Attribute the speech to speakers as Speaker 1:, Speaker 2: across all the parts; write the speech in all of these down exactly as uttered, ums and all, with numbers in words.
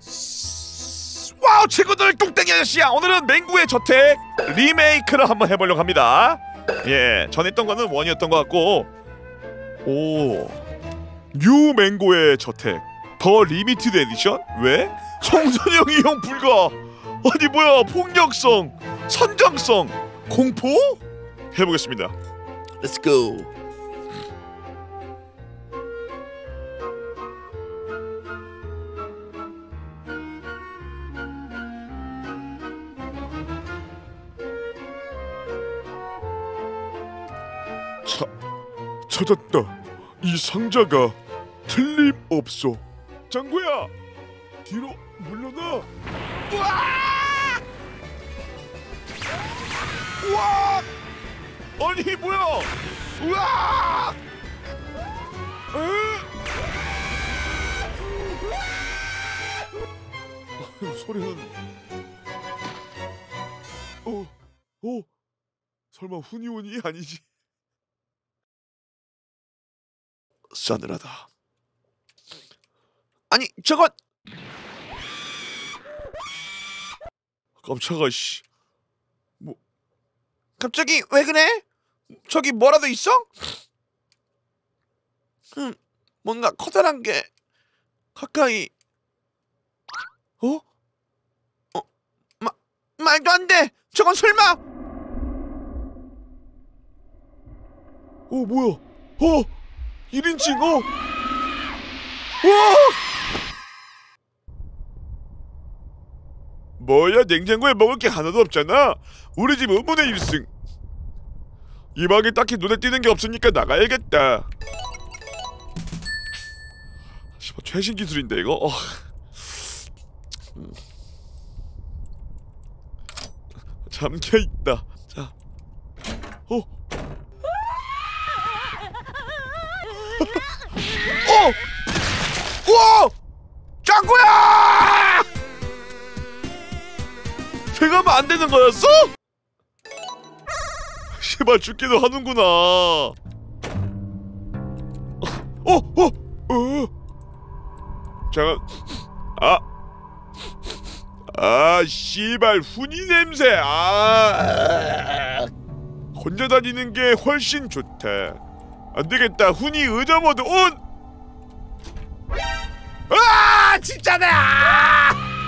Speaker 1: 와우 친구들, 뚱땡이 아저씨야. 오늘은 맹구의 저택 리메이크를 한번 해보려고 합니다. 예, 전에 했던 거는 원이었던 것 같고, 오, 뉴 맹구의 저택 더 리미티드 에디션? 왜? 청소년 이용 불가. 아니 뭐야, 폭력성, 선정성, 공포? 해보겠습니다. Let's go. 차, 찾았다. 이 상자가 틀림없어. 짱구야, 뒤로 물러나. 우와! 우와! 아니 뭐야? 우와! 에? 소리는 어, 어, 설마 훈이온이 아니지? 싸늘하다. 아니 저건 깜짝아 씨. 뭐 갑자기 왜 그래? 저기 뭐라도 있어? 음, 뭔가 커다란 게 가까이. 어? 어? 마, 말도 안 돼. 저건 설마? 어 뭐야? 어? 일 인칭 어? 와! 뭐야, 냉장고에 먹을 게 하나도 없잖아. 우리 집 의문의 일승. 이 방에 딱히 눈에 띄는 게 없으니까 나가야겠다. 씨발 최신 기술인데 이거. 어. 음. 잠겨 있다. 자, 어. 어! 우와! 짱구야! 제가 하면 안 되는 거였어? 씨발 죽기도 하는구나. 어, 어, 어. 잠깐. 아, 아, 씨발 훈이 냄새. 아, 혼자 다니는 게 훨씬 좋다. 안 되겠다. 훈이 의자 모드 온. 아, 진짜네. 아,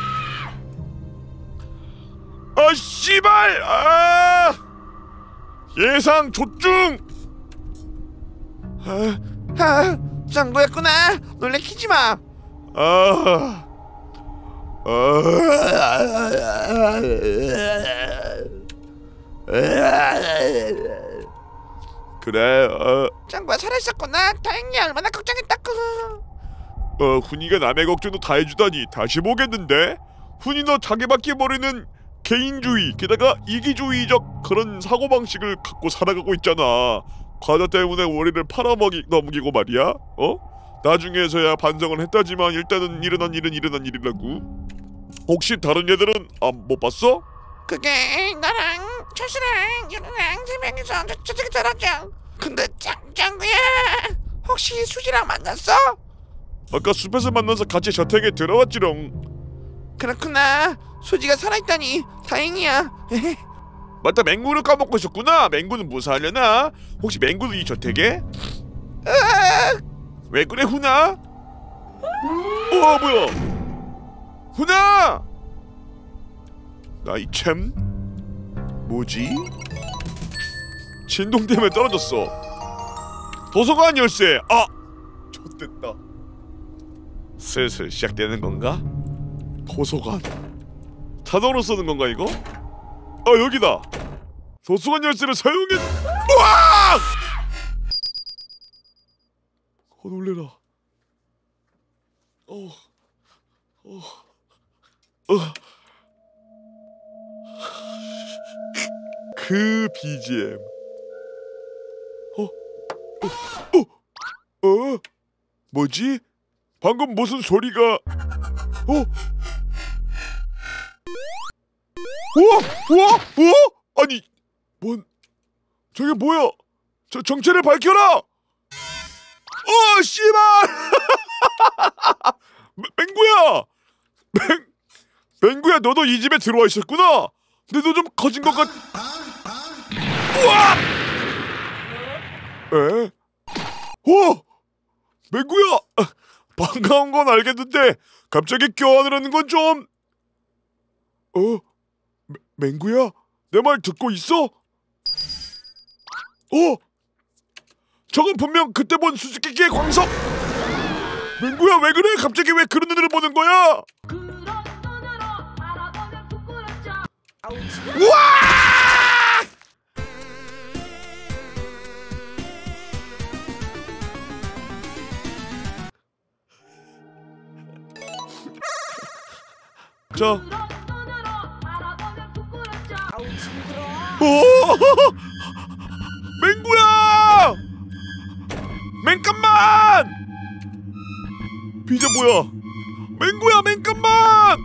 Speaker 1: 아 씨발. 아, 예상 조증. 아, 아, 짱구였구나. 놀래키지 마. 아, 아, 그래. 어. 짱구야 살아있었구나. 다행이야. 얼마나 걱정했다고. 어, 훈이가 남의 걱정도 다 해주다니 다시 보겠는데? 훈이 너 자기밖에 모르는 개인주의, 게다가 이기주의적 그런 사고방식을 갖고 살아가고 있잖아. 과자 때문에 우리를 팔아먹이 넘기고 말이야. 어? 나중에서야 반성을 했다지만 일단은 일어난 일은 일어난 일이라고. 혹시 다른 애들은 안 못 봤어? 그게 나랑 철수랑 윤우랑 세 명이서 저쪽에 살았죠. 근데 짱, 짱구야 혹시 수지랑 만났어? 아까 숲에서 만나서 같이 저택에 들어왔지롱. 그렇구나. 수지가 살아있다니 다행이야. 맞다, 맹구를 까먹고 있었구나. 맹구는 뭐 사려나? 혹시 맹구도 이 저택에? 으악! 왜 그래 훈아? 어 뭐야? 훈아! 나 이 참 뭐지? 진동 때문에 떨어졌어. 도서관 열쇠. 아! 좆됐다. 슬슬 시작되는 건가? 도서관 자동으로 쓰는 건가 이거? 아 여기다. 도서관 열쇠를 사용해. 우와! 어 놀래라. 어, 어, 어. 그 비지엠. 어, 어, 어, 어, 뭐지? 방금 무슨 소리가? 어? 우와! 우와! 우와! 아니, 뭔? 저게 뭐야? 저 정체를 밝혀라! 어, 씨발! 맹구야! 맹 맹구야, 너도 이 집에 들어와 있었구나. 근데 너 좀 커진 것 같. 우와! 에? 오! 맹구야! 반가운 건 알겠는데 갑자기 껴안으라는 건 좀... 어? 맹, 맹구야? 내 말 듣고 있어? 어? 저건 분명 그때 본 수수께끼의 광석! 맹구야, 왜 그래? 갑자기 왜 그런 눈으로 보는 거야? 우와! 자. 오! 맹구야! 맹깜만! 비자 뭐야? 맹구야, 맹깜만!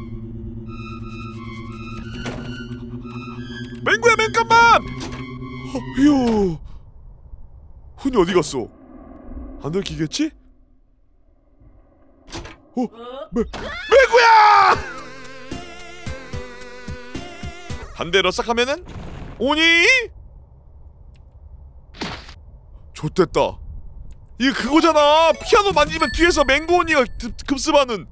Speaker 1: 맹구야, 맹깜만! 휴. 훈이 어디 갔어? 안 들키겠지? 어? 맹, 맹구야! 한 대로 싹 하면은 오니? 좆됐다. 이거 그거잖아. 피아노 만지면 뒤에서 맹구 언니가 급습하는.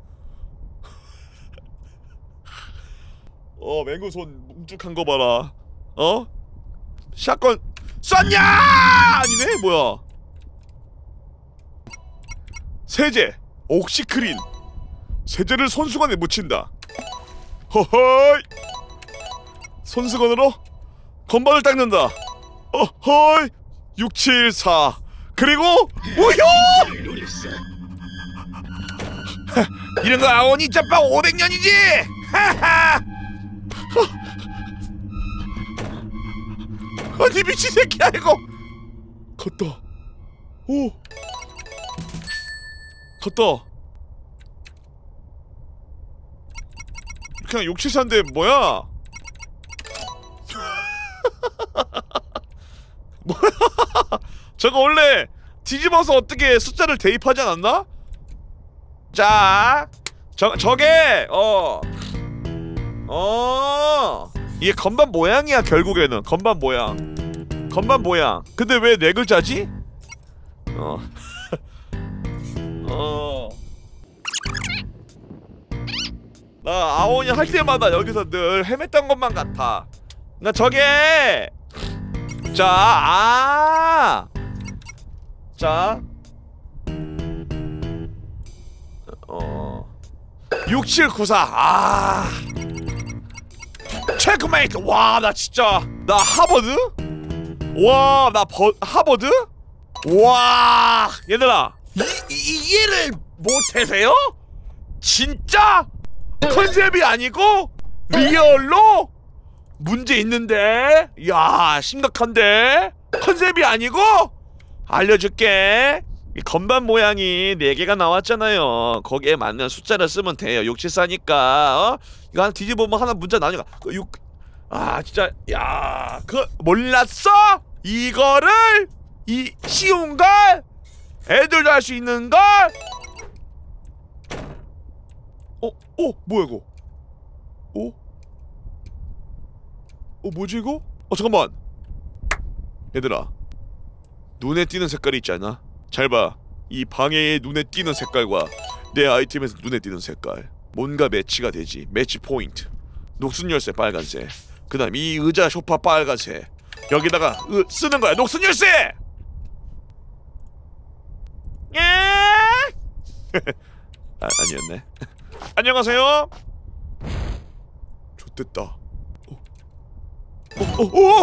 Speaker 1: 어, 맹구 손 뭉툭한 거 봐라. 어? 샷건 쐈냐? 아니네. 뭐야? 세제 옥시크린. 세제를 손수건에 묻힌다. 허허이. 손수건으로 건반을 닦는다. 어허이. 육칠사. 그리고 우효! 이런 거 아오니 짬밥 오백 년이지. 하하. 아니 미친 새끼야 이거. 갔다. 오. 갔다. 그냥 육칠사인데 뭐야? 뭐야? 저거 원래 뒤집어서 어떻게 숫자를 대입하지 않았나? 자, 저 저게 어, 어, 이게 건반 모양이야 결국에는. 건반 모양, 건반 모양. 근데 왜 네 글자지? 어, 어. 나 아오니 할 때마다 여기서 늘 헤맸던 것만 같아. 나 저게 자, 아, 자, 어, 육칠구사. 아, 체크메이트. 와, 나 진짜 나 하버드? 와, 나 버, 하버드? 와, 얘들아, 이, 이, 이해를 못하세요? 진짜 컨셉이 아니고 리얼로 문제 있는데? 야, 심각한데? 컨셉이 아니고? 알려줄게. 이 건반 모양이 네 개가 나왔잖아요. 거기에 맞는 숫자를 쓰면 돼요. 육칠사니까 어? 이거 하나 뒤집어보면 하나 문자 나오니까 그 육... 아 진짜 야, 그 몰랐어? 이거를 이 쉬운걸? 애들도 할 수 있는걸? 어? 어? 뭐야 이거? 어? 어 뭐지 이거? 어 잠깐만. 얘들아, 눈에 띄는 색깔이 있지 않아? 잘 봐. 이 방해의 눈에 띄는 색깔과 내 아이템에서 눈에 띄는 색깔, 뭔가 매치가 되지. 매치 포인트. 녹슨 열쇠 빨간색, 그 다음 이 의자 소파 빨간색, 여기다가 으, 쓰는 거야. 녹슨 열쇠! 아, 아니었네. 안녕하세요. 좋됐다. 어, 어, 어,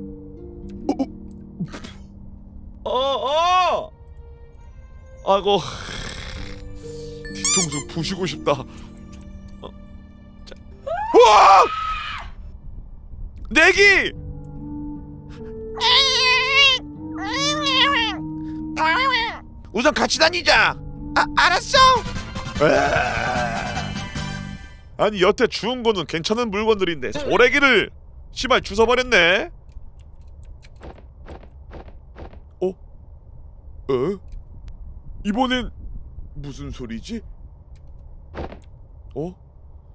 Speaker 1: 어, 어, 어. 아이고, 뒤통수 부시고 싶다. 어, 자, 우와! 내기! 우선 같이 다니자. 아, 알았어. 아니 여태 주운 거는 괜찮은 물건들인데 소래기를 씨발 주워버렸네. 어? 어? 이번엔 무슨 소리지? 어?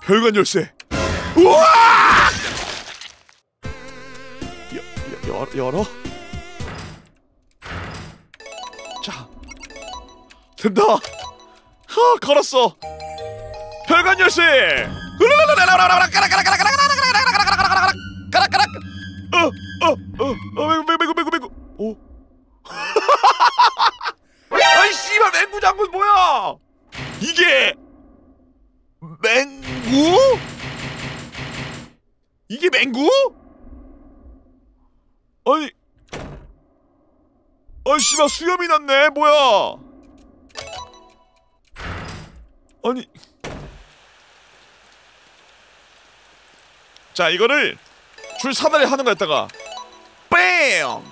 Speaker 1: 별관 열쇠. 우와! 여, 여, 열, 열어? 자, 된다. 하, 걸었어. 별관 열쇠. 어어어어 맹구 맹구 맹구 맹구. 오. 아이 씨발 맹구 장군 뭐야? 이게 맹구? 이게 맹구? 아니, 아이 씨발 수염이 났네. 뭐야? 아니, 자 이거를 줄 사다리 하는 거였다가 뺨!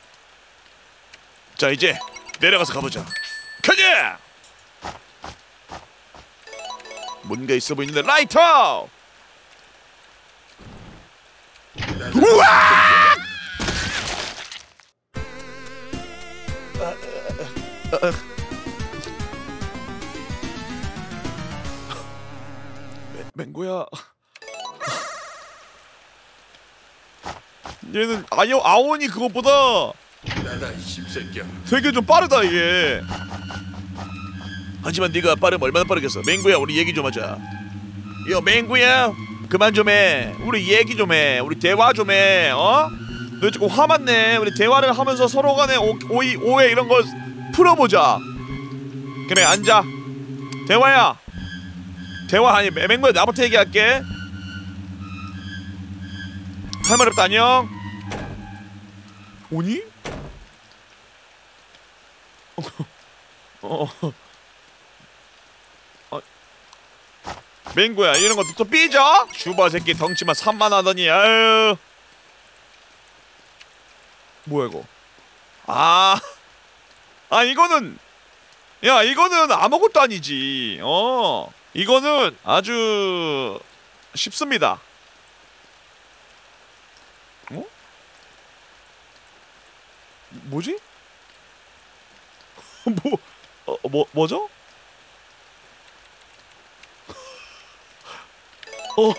Speaker 1: 자 이제 내려가서 가보자. 가자! 뭔가 있어 보이는데 라이터! 우와! 맹구야. 얘는 아요 아원이 그것보다
Speaker 2: 나다 이 씹새끼야.
Speaker 1: 되게 좀 빠르다 이게. 하지만 네가 빠르면 얼마나 빠르겠어. 맹구야 우리 얘기 좀 하자. 야 맹구야 그만 좀 해. 우리 얘기 좀 해. 우리 대화 좀 해. 어? 너 조금 화났네. 우리 대화를 하면서 서로 간에 오, 오이, 오해 이런 거 풀어보자. 그래 앉아. 대화야. 대화 아니 맹구야 나부터 얘기할게. 할 말 없다 안녕. 오니? 어. 어. 맹구야 이런 것도 또 삐져? 슈바 새끼 덩치만 산만하더니 아유. 뭐야 이거? 아, 아 이거는 야 이거는 아무것도 아니지. 어, 이거는 아주 쉽습니다. 어? 뭐지? 뭐, 어, 뭐, 뭐죠? 어?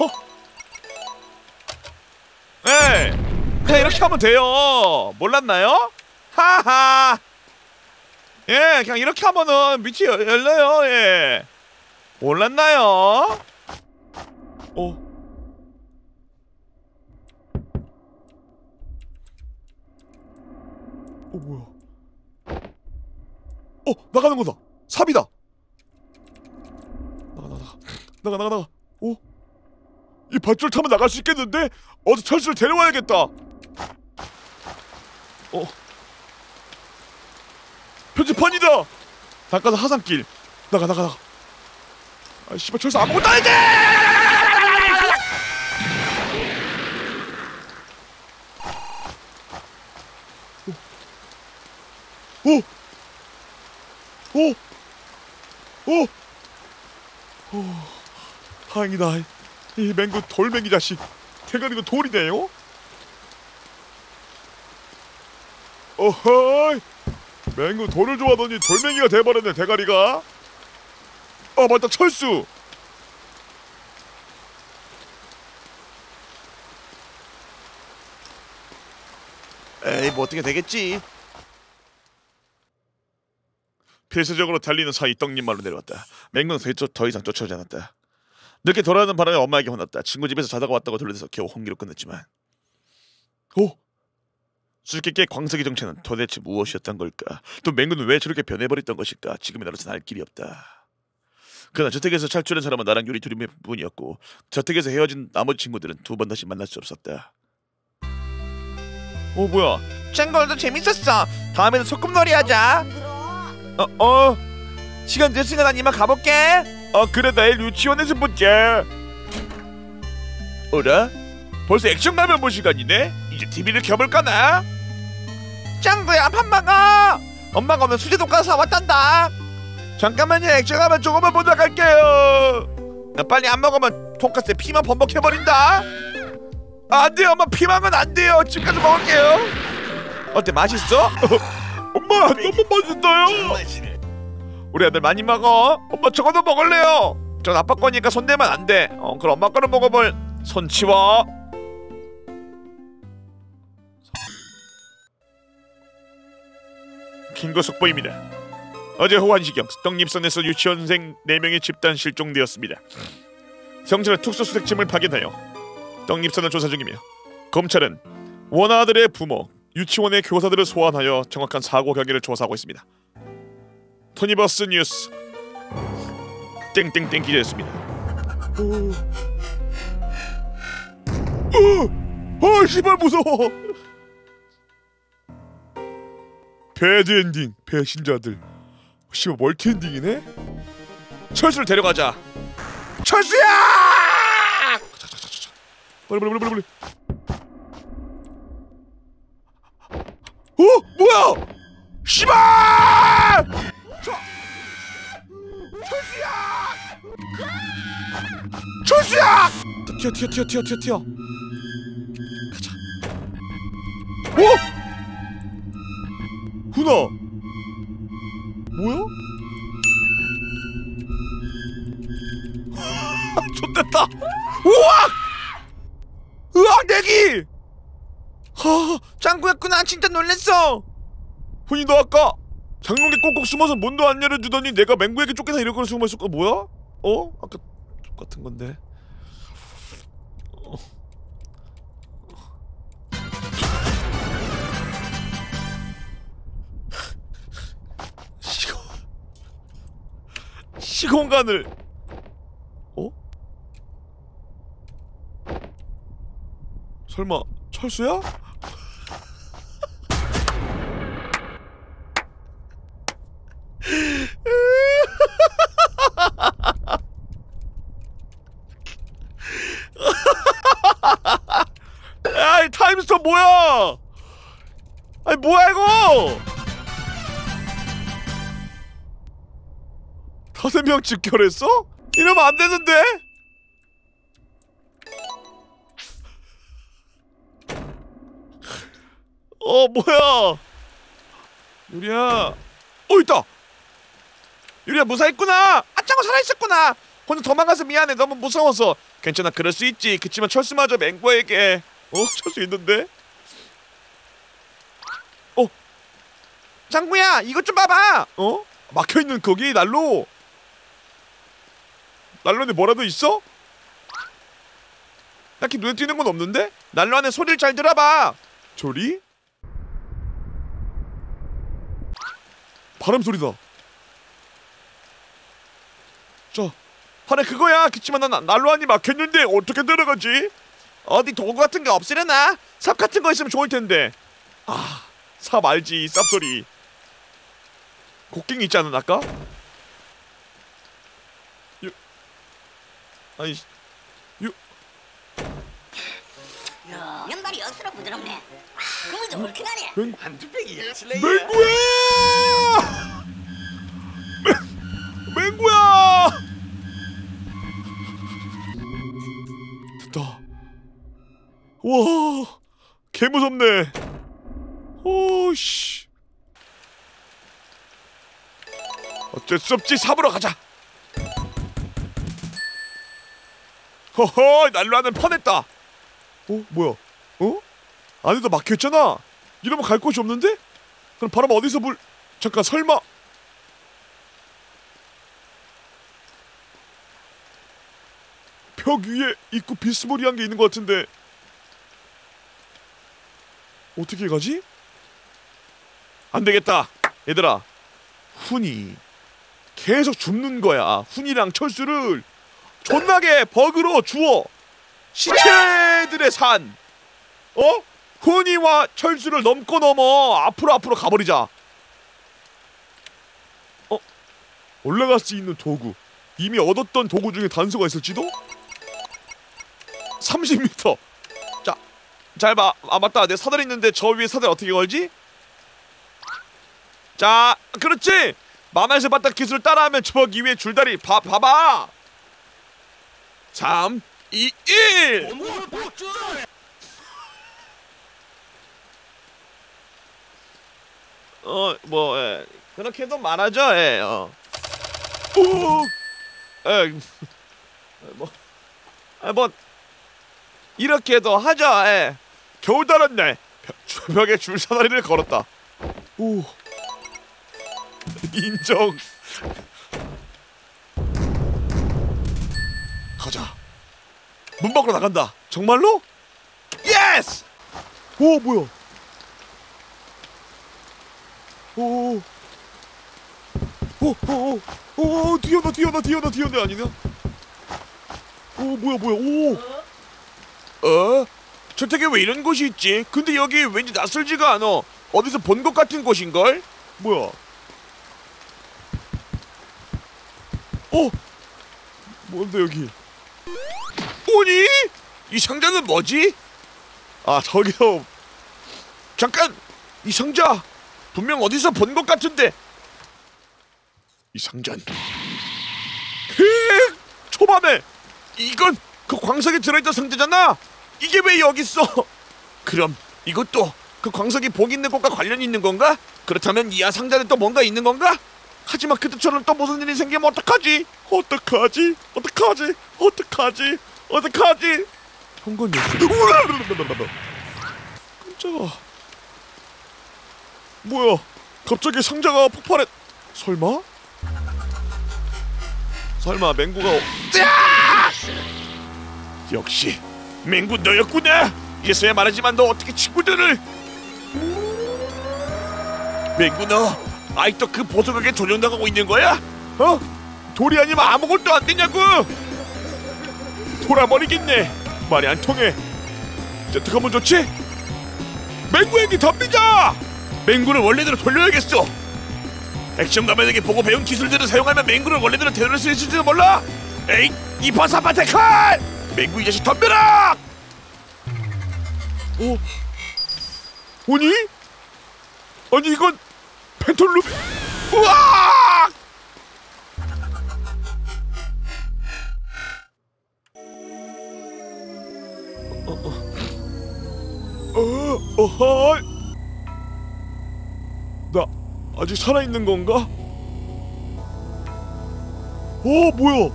Speaker 1: 네, 그냥 이렇게 하면 돼요. 몰랐나요? 하하. 예, 그냥 이렇게 하면은 밑이 열- 열려요. 예, 몰랐나요? 어. 어 뭐야? 어 나가는 거다. 삽이다. 나가 나가 나가 나가 나가 나가. 오, 이 밧줄 타면 나갈 수 있겠는데? 어서 철수를 데려와야겠다. 어, 표지판이다. 잠깐 하산길. 나가 나가 나가. 아 씨발 철수 아무것도 안 했지. 오! 오! 오! 오! 다행이다. 이 맹구 돌멩이 자식. 대가리가 돌이네요? 어허이! 맹구 돌을 좋아하더니 돌멩이가 돼버렸네 대가리가. 아 맞다 철수! 에이 뭐 어떻게 되겠지. 필수적으로 달리는 사이 떡잎 말로 내려왔다. 맹구는 더, 더 이상 쫓아오지 않았다. 늦게 돌아오는 바람에 엄마에게 혼났다. 친구 집에서 자다가 왔다고 돌려대서 겨우 홍기로 끝냈지만. 오! 수수께끼의 광석의 정체는 도대체 무엇이었던 걸까? 또 맹구는 왜 저렇게 변해버렸던 것일까? 지금의 나로서는 알 길이 없다. 그러나 저택에서 탈출한 사람은 나랑 유리 둘뿐이었고 저택에서 헤어진 나머지 친구들은 두 번 다시 만날 수 없었다. 어 뭐야?
Speaker 3: tranh 재밌었어. 다음에는 소꿉놀이 하자.
Speaker 1: 어, 어 시간 됐으니까 난 이만 가볼게. 어 그래 내일 유치원에서 보자. 어라? 벌써 액션 가면 볼 시간이네? 이제 티비를 켜볼까나?
Speaker 3: 짱구야 밥 먹어. 엄마가 오늘 수제 돈가스 사왔단다.
Speaker 1: 잠깐만요 액션 가면 조금만 보다 갈게요.
Speaker 3: 나 빨리 안 먹으면 돈가스에 피만 범벅해버린다.
Speaker 1: 아, 안돼요 엄마 피망은 안돼요. 집까지 먹을게요. 어때 맛있어? 엄마 너무 맛있어요.
Speaker 2: 정말 지네.
Speaker 1: 우리 아들 많이 먹어. 엄마 저거도 먹을래요. 전 아빠 거니까 손대면 안 돼. 어, 그럼 엄마 거를 먹어볼. 손 치워. 긴거 속보입니다. 어제 호환시경 떡잎선에서 유치원생 네 명의 집단 실종되었습니다. 경찰은 특수수색팀을 파견하여 떡잎선을 조사 중이며 검찰은 원아들의 부모, 유치원의 교사들을 소환하여 정확한 사고 경위를 조사하고 있습니다. 토니버스 뉴스 땡땡땡 기자였습니다. 어, 어, 씨발 무서워. 배드 엔딩, 배신자들. 씨발 멀티 엔딩이네. 철수를 데려가자. 철수야! 빨리 빨리 빨리 빨리. 어? 뭐야? 씨발! 저... 철수야! 철수야! 튀어 튀어 튀어 튀어 튀어 튀어. 가자. 어? 훈아. 뭐야? 좋됐다. 우와! 으악 내기!
Speaker 3: 하, 짱구였구나. 진짜 놀랬어.
Speaker 1: 훈이 너 아까 장롱에 꼭꼭 숨어서 문도 안 열어주더니 내가 맹구에게 쫓겨나 이럴 거라 숨어있을 거 뭐야? 어? 아까 똑같은 건데. 어. 시공 시공간을 어? 설마 철수야? 아이 타임스톱 뭐야? 아니 뭐야 이거? 다섯 명 직결했어? 이러면 안 되는데? 어 뭐야? 유리야. 어 있다. 유리야 무사했구나. 아 짱구 살아있었구나. 혼자 도망가서 미안해. 너무 무서워서. 괜찮아 그럴 수 있지. 그치만 철수마저 맹구에게 어? 철수 있는데? 어?
Speaker 3: 짱구야 이것 좀 봐봐.
Speaker 1: 어? 막혀있는 거기 난로. 난로 안에 뭐라도 있어? 딱히 눈에 띄는 건 없는데? 난로 안에 소리를 잘 들어봐. 소리? 바람 소리다. 자, 하나 그거야. 그치만 난 난로 안이 막혔는데 어떻게 들어가지?
Speaker 3: 어디 도구 같은 거 없으려나?
Speaker 1: 삽 같은 거 있으면 좋을 텐데. 아, 삽 알지? 삽 소리. 곡괭이 있지 않았나 아까? 유, 아니, 유.
Speaker 4: 야, 면발이 억수로 부드럽네. 그물도 얼큰하네.
Speaker 1: 맹,
Speaker 2: 한두 팩이 슬레이어.
Speaker 1: 맹구야! 맹, 맹구야! 됐다. 와, 개 무섭네. 오씨. 어쩔 수 없지. 삽으로 가자. 허허, 난로안은 퍼냈다. 어, 뭐야? 어? 안에도 막혀있잖아. 이러면 갈 곳이 없는데? 그럼 바람 어디서 불... 잠깐 설마... 벽 위에 입구 비스무리한 게 있는 것 같은데 어떻게 가지? 안 되겠다. 얘들아, 훈이 계속 줍는 거야. 훈이랑 철수를 존나게 버그로 주워. 시체들의 산. 어? 훈이와 철수를 넘고 넘어 앞으로 앞으로 가버리자. 어? 올라갈 수 있는 도구. 이미 얻었던 도구 중에 단서가 있을지도? 삼십 미터. 자, 잘 봐. 아 맞다. 내 사다리 있는데 저 위에 사다리 어떻게 걸지? 자, 그렇지. 만화에서 봤던 기술을 따라하면 저기 위에 줄다리 봐, 봐봐. 삼, 이, 일. 어, 뭐, 예. 그렇게도 말하죠, 예, 어. 오! 에, 뭐, 아, 뭐 이렇게도 하죠. 에. 겨우 달았네. 벽에 줄사다리를 걸었다. 오, 인정. 가자. 문 밖으로 나간다. 정말로? 예스! 오, 뭐야? 오, 오, 오, 오, 오, 뛰어나, 뛰어나, 뛰어나, 뛰어나 아니냐? 오, 뭐야, 뭐야, 오. 어? 저택에 왜 이런 곳이 있지? 근데 여기 왠지 낯설지가 않아. 어디서 본 것 같은 곳인걸? 뭐야? 어? 뭔데 여기? 오니? 이 상자는 뭐지? 아, 저기요. 잠깐! 이 상자 분명 어디서 본 것 같은데. 이 상자는 히! 초반에 이건 그 광석에 들어있던 상자잖아. 이게 왜 여기 있어? 그럼 이것도 그 광석이 복 있는 곳과 관련이 있는 건가? 그렇다면 이하 상자는 또 뭔가 있는 건가? 하지만 그때처럼 또 무슨 일이 생기면 어떡하지? 어떡하지? 어떡하지? 어떡하지? 어떡하지? 현관 열쇠. 깜짝아. 뭐야? 갑자기 상자가 폭발해. 설마? 설마 맹구가 어... 역시 맹구 너였구나. 이제서야 말하지만 너 어떻게 친구들을... 맹구 너 아직도 그 보석에게 조종당하고 있는 거야? 어? 돌이 아니면 아무것도 안 되냐고. 돌아버리겠네. 말이 안 통해. 이제 어떡하면 좋지? 맹구에게 덤비자. 맹구를 원래대로 돌려야겠어. 액션 가면에게 보고 배운 기술들을 사용하면 맹구를 원래대로 되돌릴 수 있을지도 몰라. 에이, 이파사파테칼! 맹구 이 자식 덤벼라! 어? 아니? 아니 이건 펜톨루비... 우와! 어, 어, 어, 어허! 나 아직 살아있는 건가? 어, 뭐야?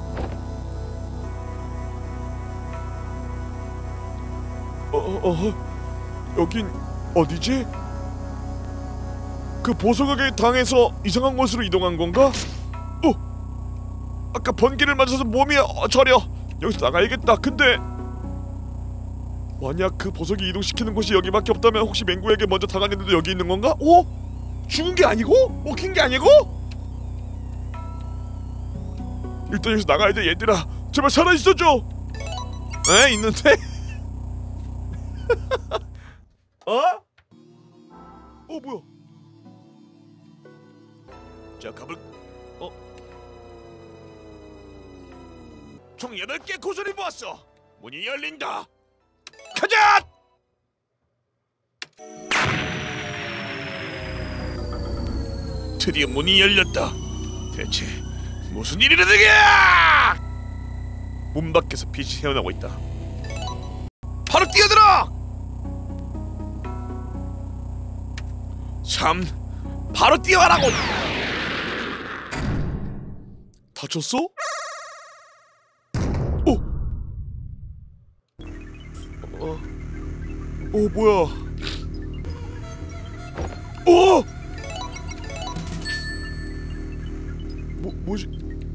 Speaker 1: 어, 어, 어, 여긴 어디지? 그 보석에게 당해서 이상한 곳으로 이동한 건가? 어! 아까 번개를 맞아서 몸이 어, 저려. 여기서 나가야겠다. 근데 만약 그 보석이 이동시키는 곳이 여기밖에 없다면 혹시 맹구에게 먼저 당했는데 여기 있는 건가? 어? 죽은 게 아니고? 먹힌 게 아니고? 일단 여기서 나가야 돼. 얘들아 제발 살아있어줘. 에? 있는데? 어? 어 뭐야? 자 가볼... 어? 총 여덟 개 고소리 모았어. 문이 열린다. 가자! 드디어 문이 열렸다. 대체 무슨 일이라는 거야? 문 밖에서 빛이 새어나오고 있다. 바로 뛰어들어! 삼, 바로 뛰어가라고! 다쳤어? 오! 어, 어 뭐야? 오! 뭐 뭐지?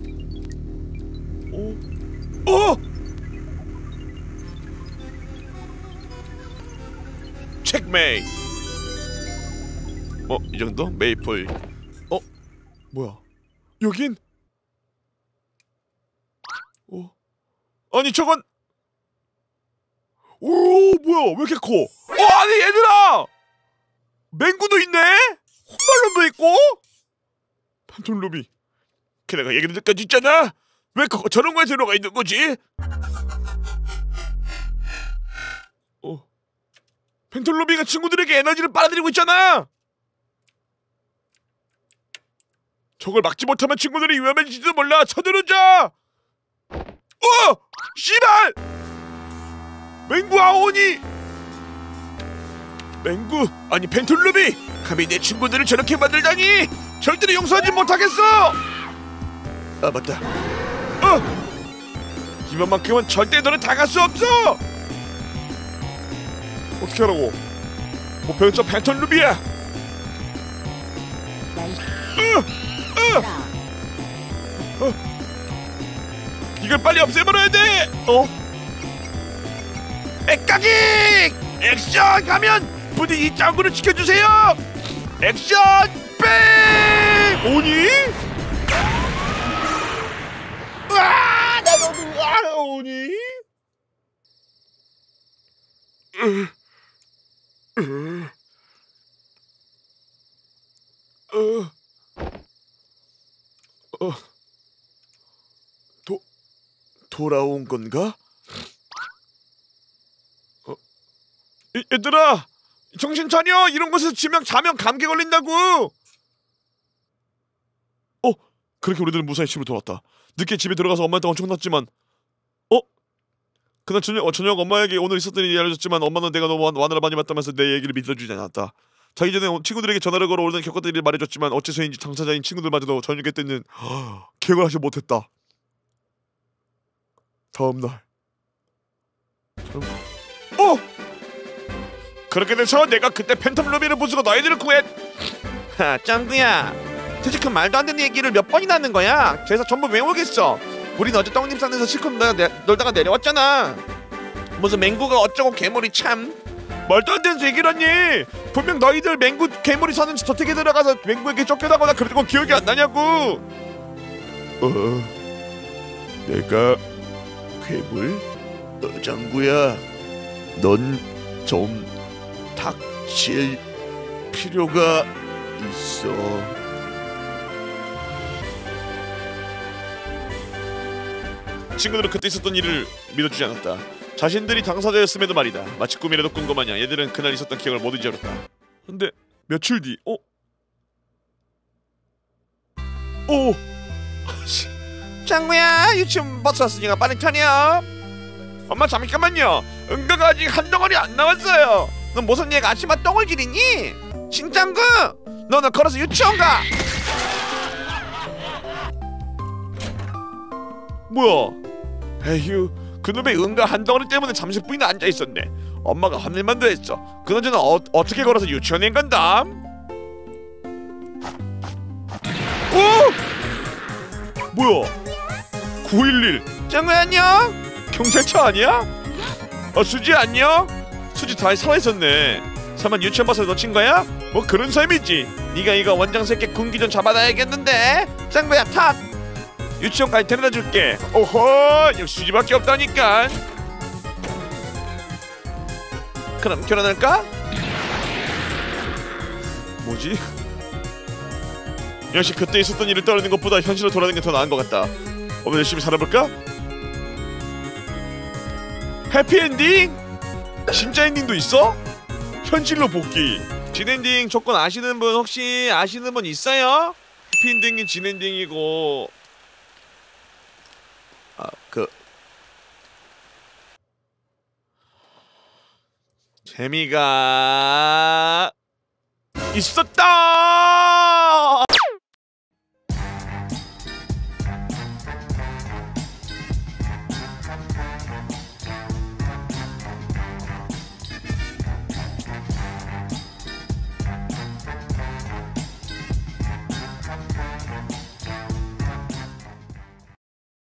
Speaker 1: 오! 어! 체크메이트! 어, 이 정도? 메이플. 어? 뭐야? 여긴? 어? 아니 저건... 오, 뭐야? 왜 이렇게 커? 어, 아니 얘들아! 맹구도 있네? 혼발론도 있고? 판톨루비. 게다가 얘기를 듣까지 있잖아? 왜 거, 저런 거에 들어가 있는 거지? 어? 펜톨루비가 친구들에게 에너지를 빨아들이고 있잖아! 저걸 막지 못하면 친구들이 위험해질지도 몰라. 서두르자. 어! 씨발! 맹구 아오니! 맹구 아니 펜톨루비! 감히 내 친구들을 저렇게 만들다니! 절대로 용서하지 못하겠어! 아 맞다. 어! 이번만큼은 절대 너는 당할 수 없어! 어떻게 하라고? 목표는 패턴 루비야! 으! 으! 어! 이걸 빨리 없애버려야 돼! 어? 액각이! 액션 가면 부디 이 짱구를 지켜주세요! 액션 뺑! 오니? 으아! 나 너무 으아! 오니? 으, 으, 으, 어, 도, 돌아온 건가? 어, 이, 얘들아! 정신 차려! 이런 곳에서 지면 자면 감기 걸린다고! 어? 그렇게 우리들은 무사히 집으로 돌아왔다. 늦게 집에 들어가서 엄마한테 엄청 혼났지만 어? 그날 저녁, 어, 저녁 엄마에게 오늘 있었던 일이 알려줬지만 엄마는 내가 너무 와나를 많이 봤다면서 내 얘기를 믿어주지 않았다. 자기 전에 친구들에게 전화를 걸어 오늘 겪었던 일을 말해줬지만 어째서인지 당사자인 친구들마저도 저녁에 때는 기억을 하지 못했다. 다음날 어! 그렇게 돼서 내가 그때 팬텀 루비를 부수고 너희들을 구했.
Speaker 3: 하, 짱구야. 대체 그 말도 안 되는 얘기를 몇 번이나 하는 거야? 그래서 전부 외우겠어. 우린 어제 떡잎 산에서 실컷 놀, 내, 놀다가 내려왔잖아. 무슨 맹구가 어쩌고 괴물이 참.
Speaker 1: 말도 안 되는 얘기를 하니. 분명 너희들 맹구 괴물이 사는 저택에 들어가서 맹구에게 쫓겨나거나 그런 거 기억이 안 나냐고. 어, 내가 괴물? 어, 짱구야, 넌 좀 닥칠 필요가 있어. 친구들은 그때 있었던 일을 믿어주지 않았다. 자신들이 당사자였음에도 말이다. 마치 꿈이라도 꾼 것 마냥 얘들은 그날 있었던 기억을 모두 잊어버렸다. 근데 며칠 뒤, 어? 오!
Speaker 3: 짱구야, 유치원 버스 왔으니까 빨리 타냐?
Speaker 1: 엄마 잠깐만요. 응가가 아직 한 덩어리 안 나왔어요.
Speaker 3: 넌 무슨 얘가 아침마 똥을 지리니? 신짱구! 너는 걸어서 유치원 가!
Speaker 1: 뭐야? 에휴, 그놈의 응가 한 덩어리 때문에 잠시뿐이나 앉아있었네. 엄마가 화낼만도 했어. 그나저나 어, 어떻게 걸어서 유치원에 간다? 오! 뭐야? 구일일.
Speaker 3: 짱구야 안녕?
Speaker 1: 경찰차 아니야? 어, 수지 안녕? 수지 잘 살아있었네. 설마 유치원 버스에 놓친 거야? 뭐 그런 셈이지.
Speaker 3: 네가 이거 원장 새끼 군기 좀 잡아놔야겠는데. 짱구야 탑!
Speaker 1: 유치원까지 데려다 줄게. 오호, 역시 수지밖에 없다니까.
Speaker 3: 그럼 결혼할까?
Speaker 1: 뭐지? 역시 그때 있었던 일을 떠올리는 것보다 현실로 돌아가는 게 더 나은 것 같다. 오늘 열심히 살아볼까? 해피엔딩? 진짜 엔딩도 있어? 현실로 복귀. 진엔딩 조건 아시는 분 혹시 아시는 분 있어요? 해피엔딩이 진엔딩이고 아, 그 재미가 있었다.